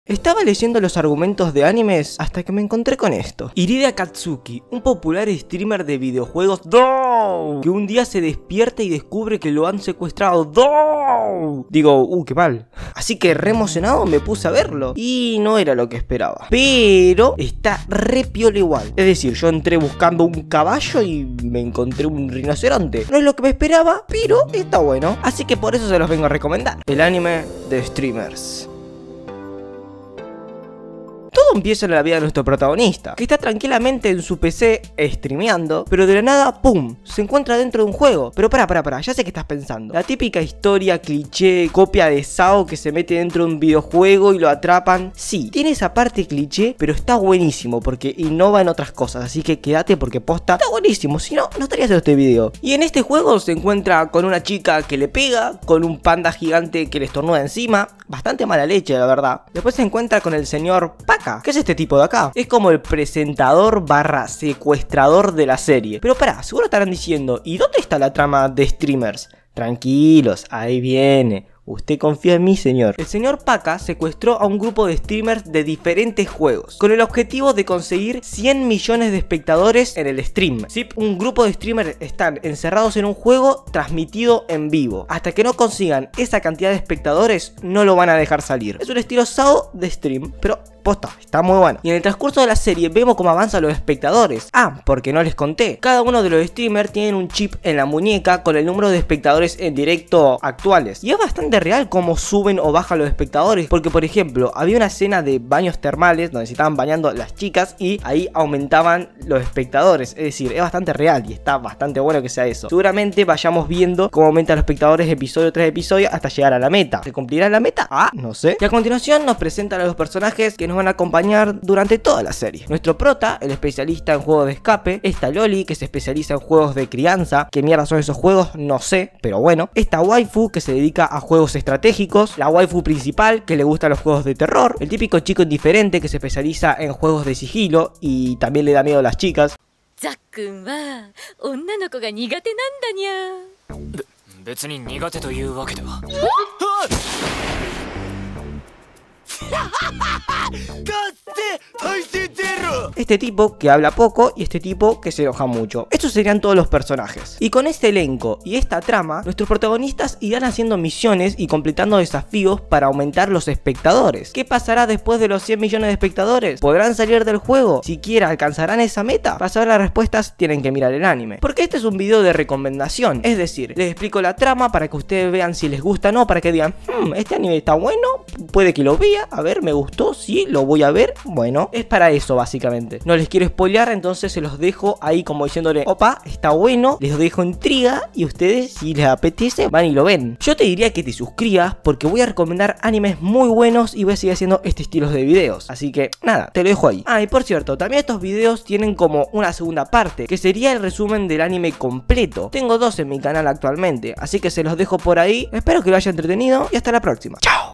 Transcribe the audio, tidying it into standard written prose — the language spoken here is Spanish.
Estaba leyendo los argumentos de animes hasta que me encontré con esto. Iride Akatsuki, un popular streamer de videojuegos que un día se despierta y descubre que lo han secuestrado. Digo, qué mal. Así que re emocionado me puse a verlo y no era lo que esperaba. Pero está re piola igual. Es decir, yo entré buscando un caballo y me encontré un rinoceronte. No es lo que me esperaba, pero está bueno. Así que por eso se los vengo a recomendar. El anime de streamers. Todo empieza en la vida de nuestro protagonista, que está tranquilamente en su PC streameando, pero de la nada, ¡pum!, se encuentra dentro de un juego. Pero pará, ya sé qué estás pensando. La típica historia cliché, copia de SAO que se mete dentro de un videojuego y lo atrapan. Sí, tiene esa parte cliché, pero está buenísimo porque innova en otras cosas, así que quédate porque posta está buenísimo, si no, no estaría haciendo este video. Y en este juego se encuentra con una chica que le pega, con un panda gigante que le estornuda encima, bastante mala leche la verdad. Después se encuentra con el señor Paka. ¿Qué es este tipo de acá? Es como el presentador / secuestrador de la serie. Pero pará, seguro estarán diciendo, ¿y dónde está la trama de streamers? Tranquilos, ahí viene. Usted confía en mí, señor. El señor Paka secuestró a un grupo de streamers de diferentes juegos, con el objetivo de conseguir 100 millones de espectadores en el stream. Sí, un grupo de streamers están encerrados en un juego transmitido en vivo. Hasta que no consigan esa cantidad de espectadores, no lo van a dejar salir. Es un estilo SAO de stream, pero posta, está muy bueno. Y en el transcurso de la serie vemos cómo avanzan los espectadores. Porque no les conté. Cada uno de los streamers tienen un chip en la muñeca con el número de espectadores en directo actuales. Y es bastante real cómo suben o bajan los espectadores. Porque por ejemplo, había una escena de baños termales donde se estaban bañando las chicas y ahí aumentaban los espectadores. Es decir, es bastante real y está bastante bueno que sea eso. Seguramente vayamos viendo cómo aumentan los espectadores episodio tras episodio hasta llegar a la meta. ¿Se cumplirá la meta? No sé. Y a continuación nos presentan a los personajes que nos van a acompañar durante toda la serie. Nuestro prota, el especialista en juegos de escape. Esta Loli, que se especializa en juegos de crianza. ¿Qué mierda son esos juegos? No sé, pero bueno. Esta waifu, que se dedica a juegos estratégicos. La waifu principal, que le gustan los juegos de terror. El típico chico indiferente, que se especializa en juegos de sigilo y también le da miedo a las chicas. Zack-kun wa onna no ko ga nigate nanda nya. Betsu ni nigate to iu wake de wa. Este tipo que habla poco y este tipo que se enoja mucho. Estos serían todos los personajes. Y con este elenco y esta trama, nuestros protagonistas irán haciendo misiones y completando desafíos para aumentar los espectadores. ¿Qué pasará después de los 100 millones de espectadores? ¿Podrán salir del juego? ¿Siquiera alcanzarán esa meta? Para saber las respuestas tienen que mirar el anime. Porque este es un video de recomendación. Es decir, les explico la trama para que ustedes vean si les gusta o no. Para que digan, este anime está bueno, puede que lo vea. A ver, me gustó, sí, lo voy a ver. Bueno, es para eso básicamente. No les quiero spoilear, entonces se los dejo ahí como diciéndole, opa, está bueno, les dejo intriga y ustedes, si les apetece, van y lo ven. Yo te diría que te suscribas porque voy a recomendar animes muy buenos y voy a seguir haciendo este estilo de videos. Así que, nada, te lo dejo ahí. Y por cierto, también estos videos tienen como una segunda parte, que sería el resumen del anime completo. Tengo 2 en mi canal actualmente, así que se los dejo por ahí. Espero que lo haya entretenido y hasta la próxima. ¡Chao!